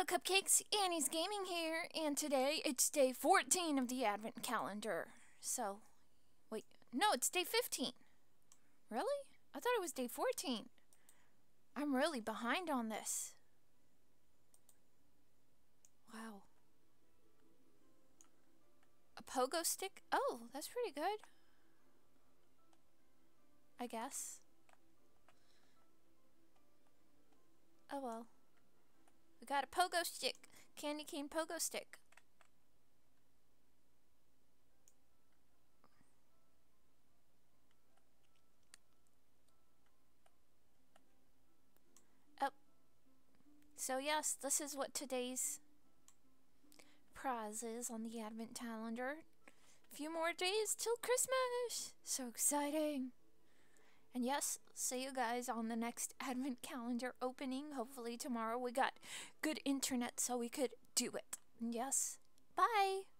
Cupcakes, Annie's Gaming here, and today it's day 14 of the Advent calendar. So, wait, no, it's day 15. Really? I thought it was day 14. I'm really behind on this. Wow. A pogo stick? Oh, that's pretty good. I guess. Oh well. We got a pogo stick. Candy cane pogo stick. Oh. So yes, this is what today's prize is on the Advent calendar. A few more days till Christmas. So exciting. And yes, see you guys on the next Advent calendar opening. Hopefully tomorrow. We got good internet so we could do it. And yes, bye.